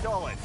solid.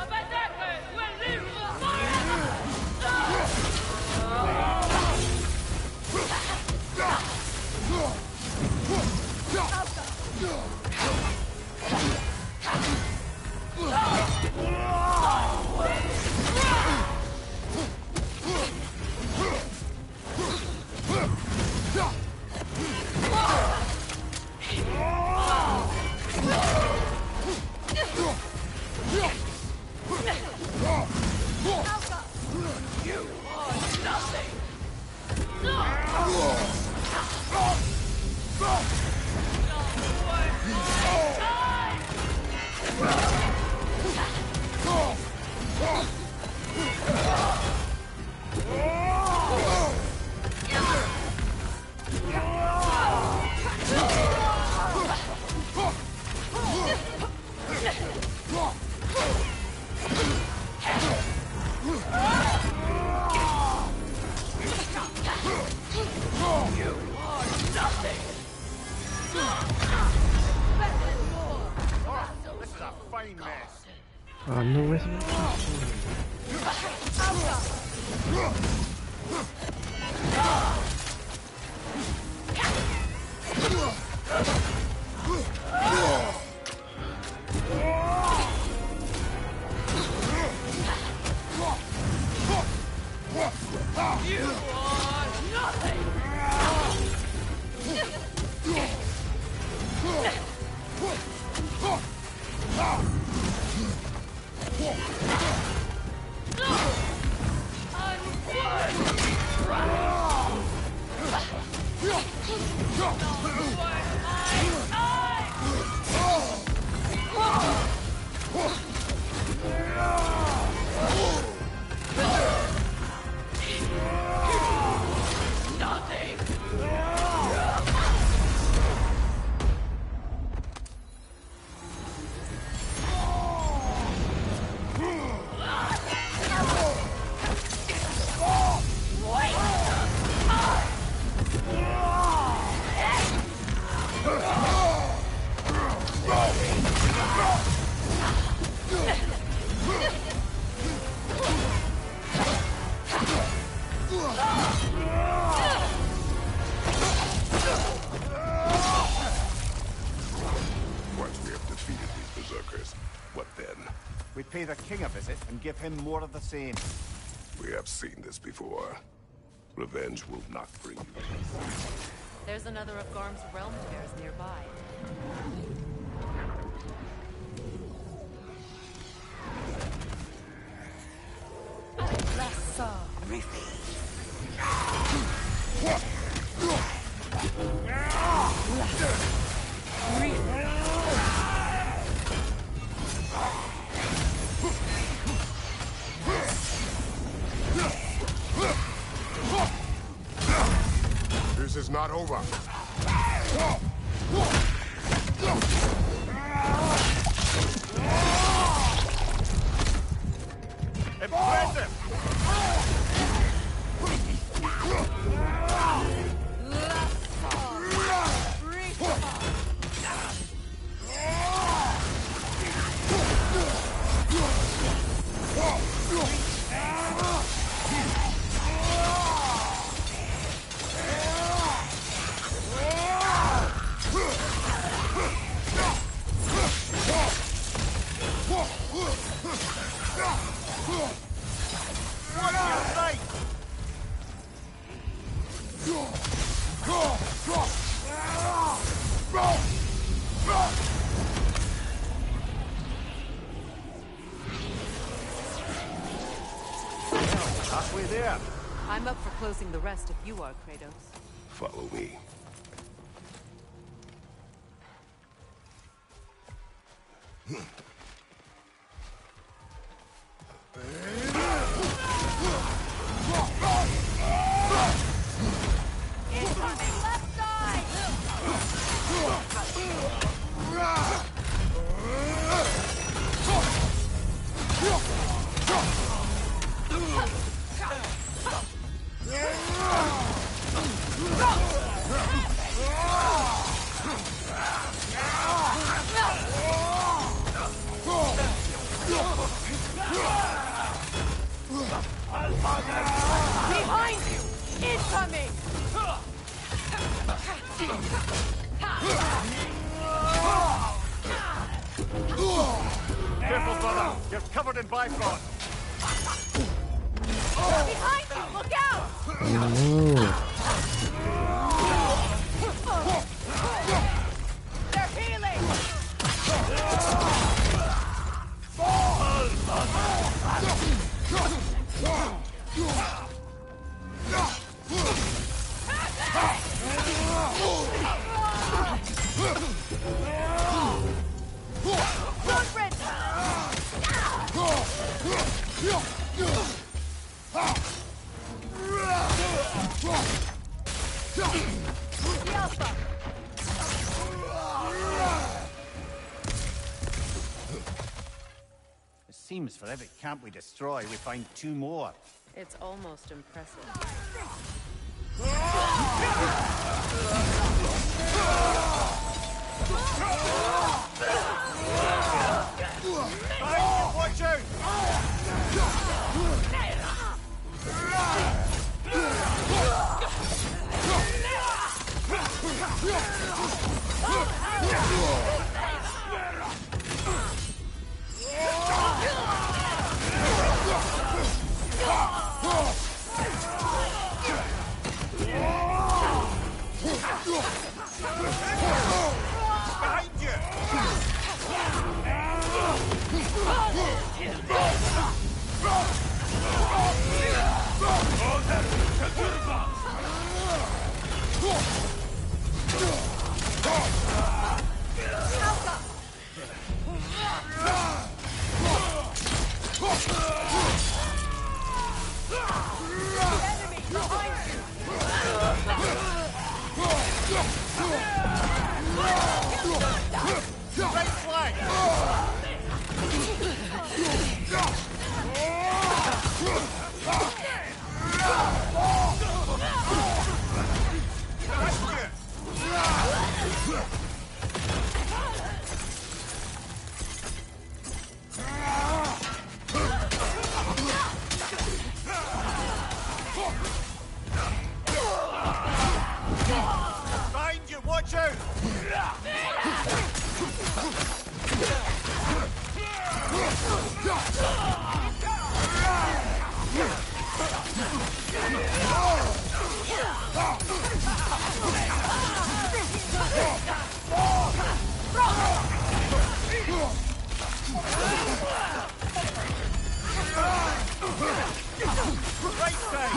Ah, não é assim. Pay the king a visit and give him more of the same. We have seen this before. Revenge will not bring you peace. There's another of Garm's realm tears nearby. This is not over. Impressive! Halfway there. I'm up for closing the rest if you are, Kratos. Follow me. Left side! Behind you! Incoming! Careful, brother. You're covered in Bifrost. Behind you! Look out! No. They're healing! Footprint! The Alpha! It seems for every camp we destroy, we find 2 more. It's almost impressive. Watch out! Behind you! Enemy behind you! Right flank! Behind you, watch out! Right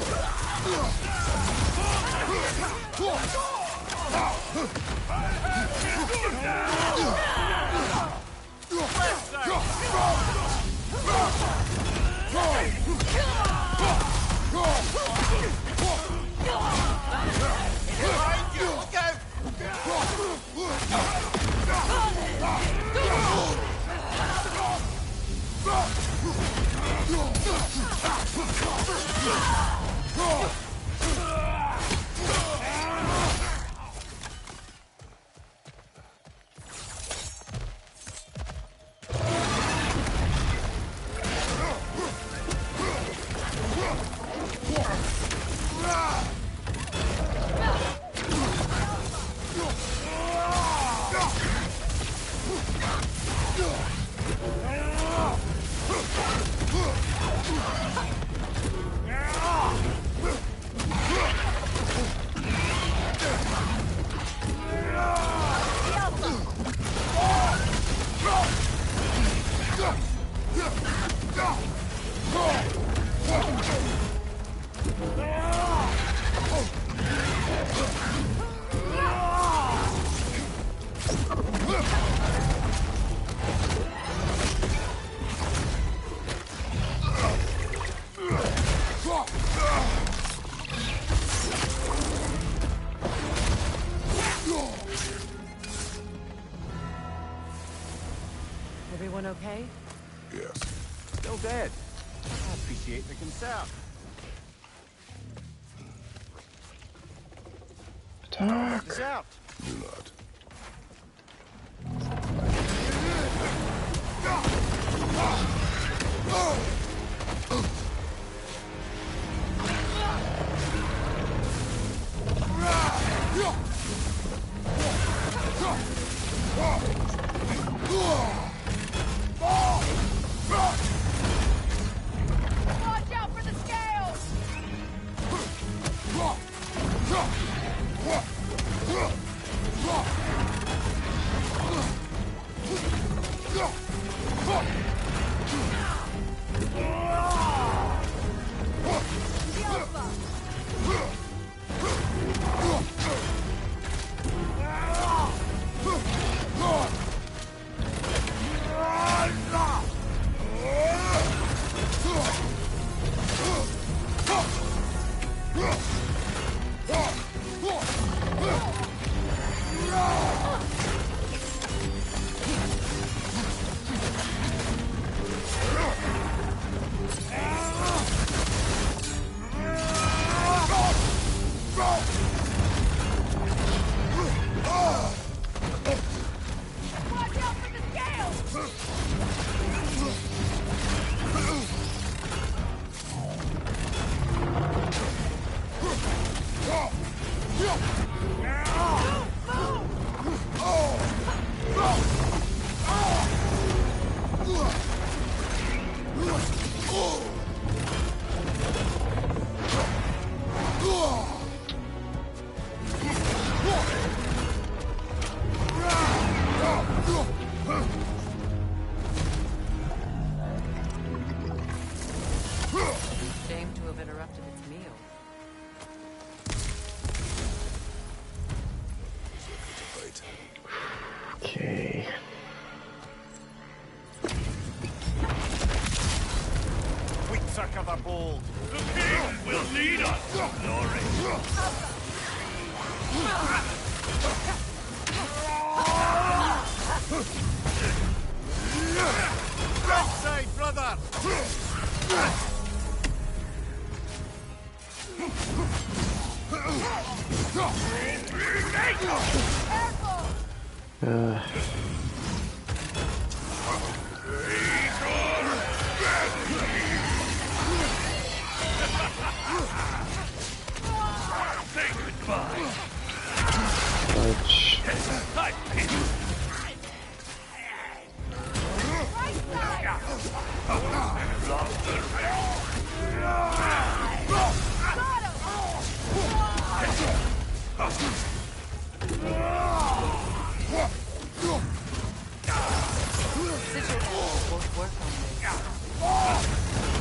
Everyone okay? Yes. Still dead. I appreciate the concern. Attack! This out. Do not. Oh! succor the bold. The king will lead us to glory. Right side, brother! Say goodbye. Fudge. I pity. Lost the race. Sigil will both work on this.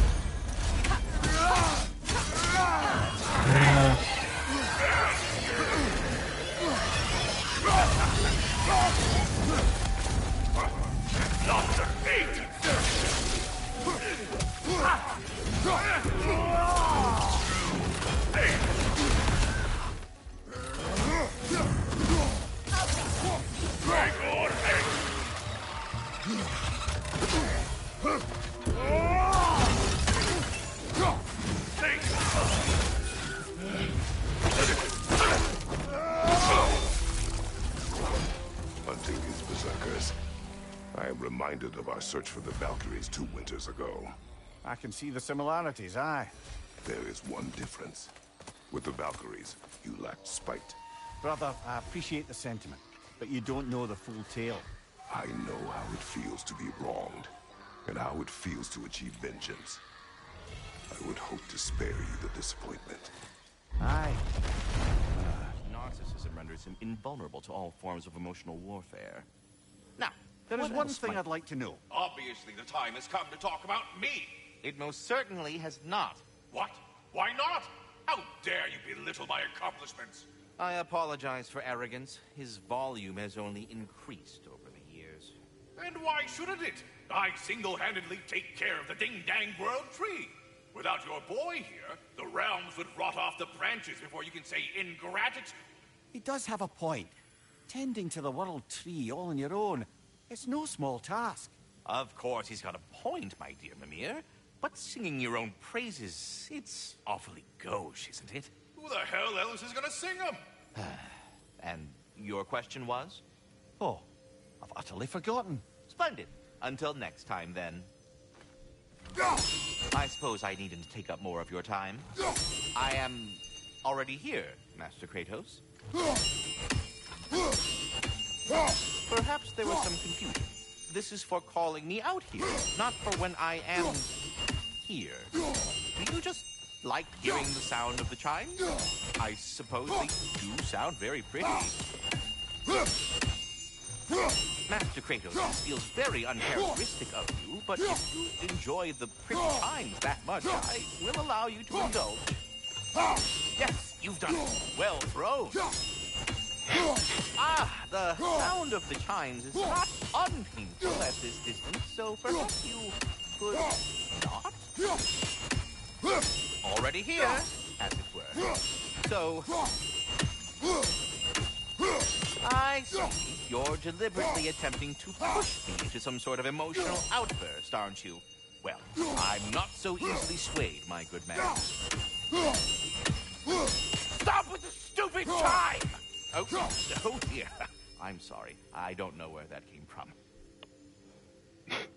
Lost the fate. Hunting these berserkers. I am reminded of our search for the Valkyries 2 winters ago. I can see the similarities, aye. There is one difference. With the Valkyries, you lacked spite. Brother, I appreciate the sentiment, but you don't know the full tale. I know how it feels to be wronged, and how it feels to achieve vengeance. I would hope to spare you the disappointment. Aye. Narcissism renders him invulnerable to all forms of emotional warfare. Now, There is what one else thing might- I'd like to know. Obviously, the time has come to talk about me. It most certainly has not. What? Why not? How dare you belittle my accomplishments? I apologize for arrogance. His volume has only increased over the years. And why shouldn't it? I single-handedly take care of the ding-dang world tree. Without your boy here, the realms would rot off the branches before you can say ingratitude. He does have a point. Tending to the world tree all on your own, it's no small task. Of course, he's got a point, my dear Mimir. But singing your own praises, it's awfully gauche, isn't it? Who the hell else is gonna sing them? And your question was? Oh, I've utterly forgotten. Splendid. Until next time, then. I suppose I needn't to take up more of your time. I am already here, Master Kratos. Perhaps there was some confusion. This is for calling me out here, not for when I am here. Do you just like hearing the sound of the chimes? I suppose they do sound very pretty. Master Kratos, this feels very uncharacteristic of you, but if you enjoy the pretty chimes that much, I will allow you to indulge. Yes, you've done it. Well thrown. Ah, the sound of the chimes is not unpainful at this distance, so perhaps you could not? Already here, as it were. So, I see. You're deliberately attempting to push me into some sort of emotional outburst, aren't you? Well, I'm not so easily swayed, my good man. Stop with the stupid chime! Oh dear. I'm sorry. I don't know where that came from.